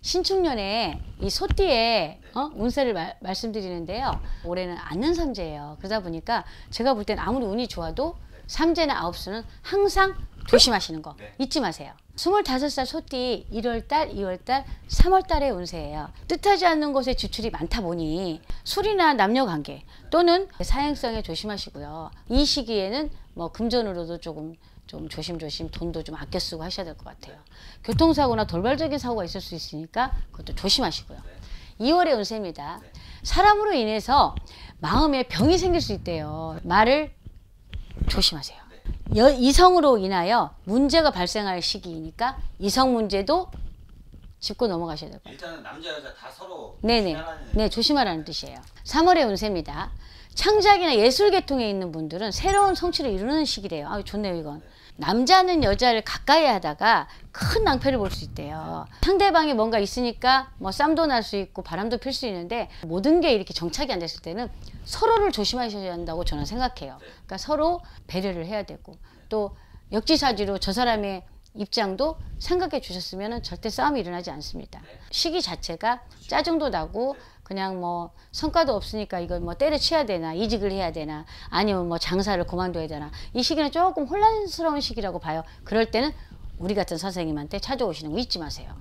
신축년에 이 소띠의 운세를 말씀드리는데요. 올해는 앉는 삼재예요. 그러다 보니까 제가 볼 때는 아무리 운이 좋아도 삼재나 아홉수는 항상 조심하시는 거 잊지 마세요. 25살 소띠 1월달, 2월달, 3월달의 운세예요. 뜻하지 않는 곳에 지출이 많다 보니 술이나 남녀관계 또는 사행성에 조심하시고요. 이 시기에는 뭐 금전으로도 좀 조심조심 돈도 좀 아껴 쓰고 하셔야 될 것 같아요. 교통사고나 돌발적인 사고가 있을 수 있으니까 그것도 조심하시고요. 2월의 운세입니다. 사람으로 인해서 마음에 병이 생길 수 있대요. 말을 조심하세요. 이성으로 인하여 문제가 발생할 시기이니까 이성 문제도 짚고 넘어가셔야 될 것 같아요. 일단은 남자 여자 다 서로 네, 조심하라는 뜻이에요. 3월의 운세입니다. 창작이나 예술 계통에 있는 분들은 새로운 성취를 이루는 시기래요. 아, 좋네요, 이건. 남자는 여자를 가까이 하다가 큰 낭패를 볼 수 있대요. 상대방이 뭔가 있으니까 뭐 쌈도 날 수 있고 바람도 필 수 있는데 모든 게 이렇게 정착이 안 됐을 때는 서로를 조심하셔야 한다고 저는 생각해요. 그러니까 서로 배려를 해야 되고 또 역지사지로 저 사람의 입장도 생각해 주셨으면 절대 싸움이 일어나지 않습니다. 시기 자체가 짜증도 나고 그냥 뭐 성과도 없으니까 이걸 뭐 때려치워야 되나 이직을 해야 되나 아니면 뭐 장사를 그만둬야 되나 이 시기는 조금 혼란스러운 시기라고 봐요. 그럴 때는 우리 같은 선생님한테 찾아오시는 거 잊지 마세요.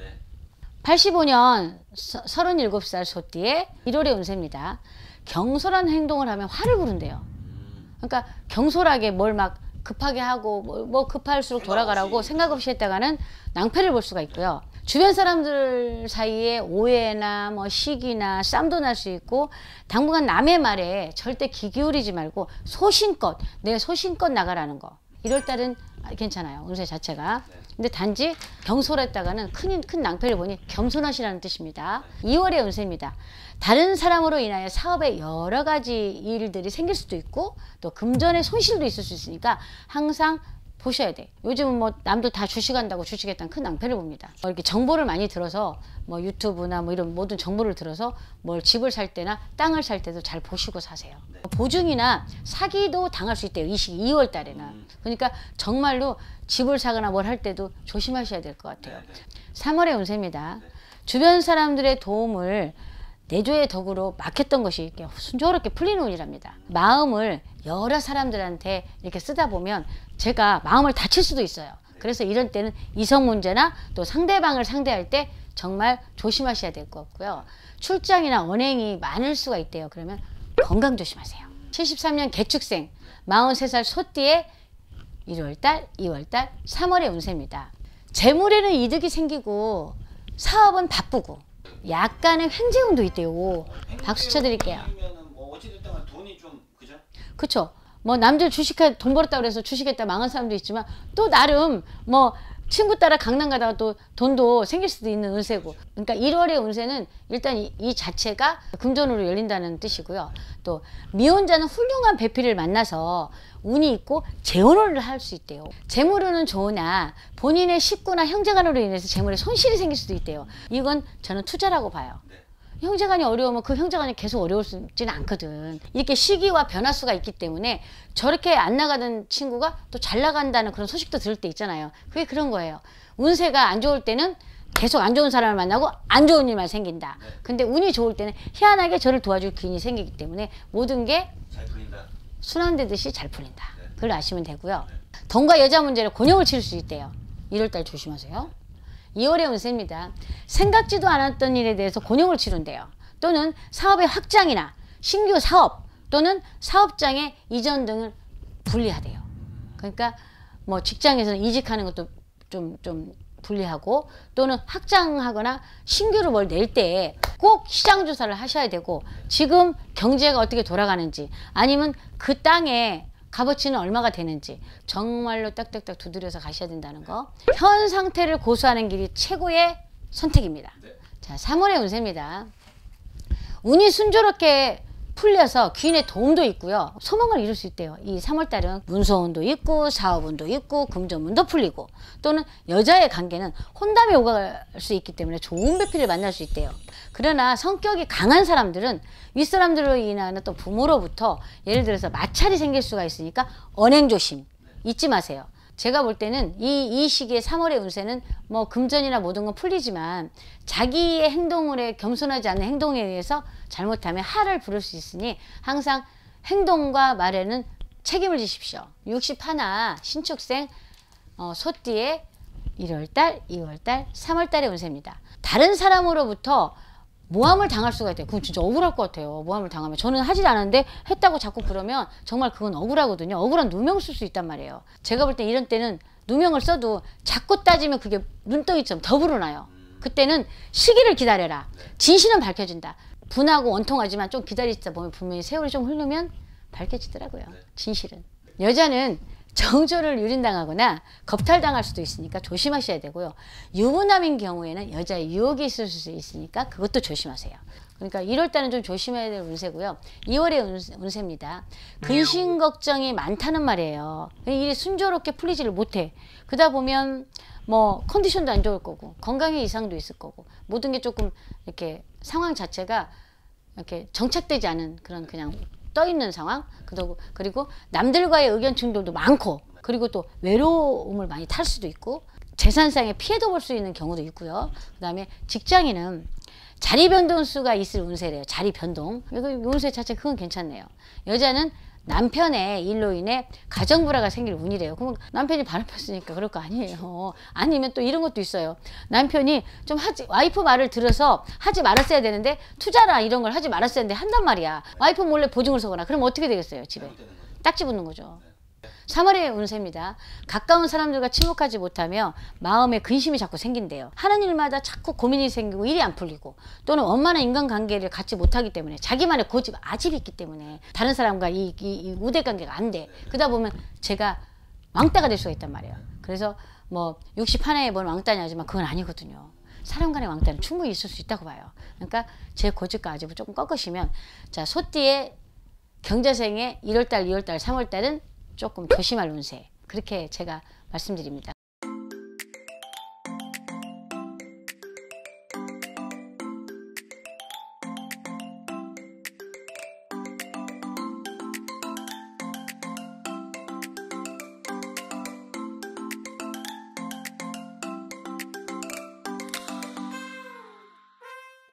85년 37살 소띠의 1월의 운세입니다. 경솔한 행동을 하면 화를 부른대요. 그러니까 경솔하게 뭘 막 급하게 하고 뭐 급할수록 돌아가라고 생각 없이 했다가는 낭패를 볼 수가 있고요. 주변 사람들 사이에 오해나 뭐 시기나 쌈도 날 수 있고 당분간 남의 말에 절대 귀 기울이지 말고 소신껏 내 소신껏 나가라는 거. 1월달은 괜찮아요. 운세 자체가. 근데 단지 경솔했다가는 큰 낭패를 보니 겸손하시라는 뜻입니다. 2월의 운세입니다. 다른 사람으로 인하여 사업에 여러 가지 일들이 생길 수도 있고 또 금전의 손실도 있을 수 있으니까 항상 보셔야 돼. 요즘은 뭐 남들 다 주식한다고 주식했다는 큰 낭패를 봅니다. 이렇게 정보를 많이 들어서 뭐 유튜브나 뭐 이런 모든 정보를 들어서 뭘 집을 살 때나 땅을 살 때도 잘 보시고 사세요. 보증이나 사기도 당할 수 있대요. 이 시기 2월 달에는. 그러니까 정말로 집을 사거나 뭘 할 때도 조심하셔야 될 것 같아요. 3월의 운세입니다. 주변 사람들의 도움을 내조의 덕으로 막혔던 것이 이렇게 순조롭게 풀리는 운이랍니다. 마음을 여러 사람들한테 이렇게 쓰다 보면 제가 마음을 다칠 수도 있어요. 그래서 이런 때는 이성 문제나 또 상대방을 상대할 때 정말 조심하셔야 될 것 같고요. 출장이나 언행이 많을 수가 있대요. 그러면 건강 조심하세요. 73년 개축생 43살 소띠의 1월달, 2월달, 3월의 운세입니다. 재물에는 이득이 생기고 사업은 바쁘고 약간의 횡재운도 있대요. 박수 쳐드릴게요. 뭐 어찌됐든 돈이 좀 그죠? 그쵸. 뭐 남들 주식해 돈 벌었다고 해서 주식했다 망한 사람도 있지만 또 나름 뭐 친구 따라 강남 가다가 또 돈도 생길 수도 있는 운세고. 그러니까 1월의 운세는 일단 이 자체가 금전으로 열린다는 뜻이고요. 또 미혼자는 훌륭한 배필을 만나서 운이 있고 재혼을 할 수 있대요. 재물운은 좋으나 본인의 식구나 형제간으로 인해서 재물에 손실이 생길 수도 있대요. 이건 저는 투자라고 봐요. 형제간이 어려우면 그 형제간이 계속 어려울 수 있지는 않거든. 이렇게 시기와 변화수가 있기 때문에 저렇게 안 나가던 친구가 또 잘 나간다는 그런 소식도 들을 때 있잖아요. 그게 그런 거예요. 운세가 안 좋을 때는 계속 안 좋은 사람을 만나고 안 좋은 일만 생긴다. 근데 운이 좋을 때는 희한하게 저를 도와줄 기운이 생기기 때문에 모든 게 잘 풀린다. 순환되듯이 잘 풀린다. 그걸 아시면 되고요. 돈과 여자 문제로 곤욕을 치를 수 있대요. 1월달 조심하세요. 2월의 운세입니다. 생각지도 않았던 일에 대해서 곤욕을 치른대요. 또는 사업의 확장이나 신규 사업 또는 사업장의 이전 등을 분리하대요. 그러니까 뭐 직장에서는 이직하는 것도 좀 분리하고 또는 확장하거나 신규로 뭘 낼 때 꼭 시장 조사를 하셔야 되고 지금 경제가 어떻게 돌아가는지 아니면 그 땅에 값어치는 얼마가 되는지 정말로 딱딱딱 두드려서 가셔야 된다는 거. 현 상태를 고수하는 길이 최고의 선택입니다. 자, 3월의 운세입니다. 운이 순조롭게 풀려서 귀인의 도움도 있고요. 소망을 이룰 수 있대요. 이 3월달은 문서운도 있고 사업운도 있고 금전운도 풀리고 또는 여자의 관계는 혼담이 오갈 수 있기 때문에 좋은 배필을 만날 수 있대요. 그러나 성격이 강한 사람들은 윗사람들로 인한 또 부모로부터 예를 들어서 마찰이 생길 수가 있으니까 언행 조심 잊지 마세요. 제가 볼 때는 이 시기에 3월의 운세는 뭐 금전이나 모든 건 풀리지만 자기의 행동에 겸손하지 않는 행동에 의해서 잘못하면 하를 부를 수 있으니 항상 행동과 말에는 책임을 지십시오. 61 신축생 소띠의 1월달, 2월달, 3월달의 운세입니다. 다른 사람으로부터 모함을 당할 수가 있대요. 그건 진짜 억울할 것 같아요. 모함을 당하면. 저는 하질 않았는데 했다고 자꾸 그러면 정말 그건 억울하거든요. 억울한 누명 쓸 수 있단 말이에요. 제가 볼 때 이런 때는 누명을 써도 자꾸 따지면 그게 눈덩이처럼 더 불어나요. 그때는 시기를 기다려라. 진실은 밝혀진다. 분하고 원통하지만 좀 기다리다 보면 분명히 세월이 좀 흐르면 밝혀지더라고요. 진실은. 여자는 정조를 유린당하거나 겁탈당할 수도 있으니까 조심하셔야 되고요. 유부남인 경우에는 여자의 유혹이 있을 수 있으니까 그것도 조심하세요. 그러니까 1월달은 좀 조심해야 될 운세고요. 2월의 운세입니다. 근심 걱정이 많다는 말이에요. 일이 순조롭게 풀리지를 못해. 그러다 보면 뭐 컨디션도 안 좋을 거고 건강에 이상도 있을 거고 모든 게 조금 이렇게 상황 자체가 이렇게 정착되지 않은 그런 그냥 떠 있는 상황. 그리고 남들과의 의견 충돌도 많고 그리고 또 외로움을 많이 탈 수도 있고 재산상의 피해도 볼 수 있는 경우도 있고요. 그 다음에 직장인은 자리 변동수가 있을 운세래요. 자리 변동. 이거 운세 자체 그건 괜찮네요. 여자는 남편의 일로 인해 가정 불화가 생길 운이래요. 그럼 남편이 바람 폈으니까 그럴 거 아니에요. 아니면 또 이런 것도 있어요. 남편이 좀 와이프 말을 들어서 하지 말았어야 되는데 투자나 이런 걸 하지 말았어야 되는데 한단 말이야. 와이프 몰래 보증을 서거나 그럼 어떻게 되겠어요? 집에 딱지 붙는 거죠. 3월의 운세입니다. 가까운 사람들과 친목하지 못하며 마음에 근심이 자꾸 생긴대요. 하는 일마다 자꾸 고민이 생기고 일이 안 풀리고 또는 원만한 인간관계를 갖지 못하기 때문에 자기만의 고집, 아집이 있기 때문에 다른 사람과 이 우대관계가 안 돼. 그러다 보면 제가 왕따가 될 수가 있단 말이에요. 그래서 뭐 61회에 뭔 왕따냐 하지만 그건 아니거든요. 사람 간의 왕따는 충분히 있을 수 있다고 봐요. 그러니까 제 고집과 아집을 조금 꺾으시면 자 소띠의 경자생의 1월달, 2월달, 3월달은 조금 조심할 운세 그렇게 제가 말씀드립니다.